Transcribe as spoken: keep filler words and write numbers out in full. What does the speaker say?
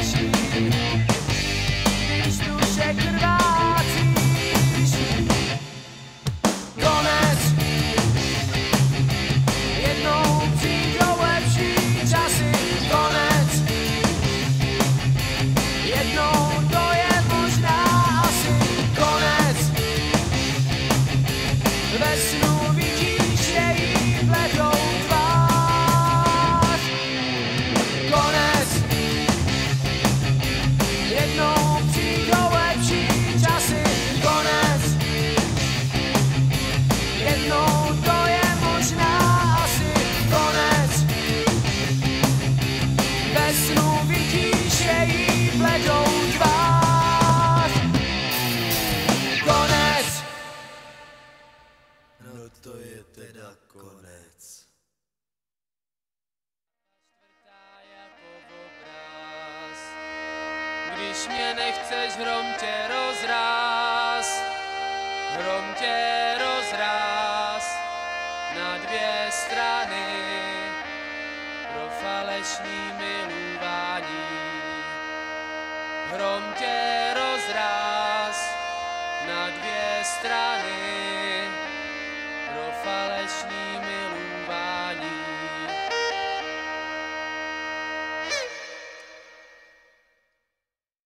těší, když duše krvácíš. Konec, jednou přijdou lepší časy. Konec, jednou to je možná asi. Konec, ve snu vidíš její bledou tvář. Konec, jednou přijdou lepší časy. Konec, jednou to je možná asi. Konec, ve snu vidíš její bledou tvář. Konec. No to je teda konec. Když mě nechceš, hrom tě rozráz, hrom tě rozráz na dvě strany pro falešný milování. Hrom tě rozráz na dvě strany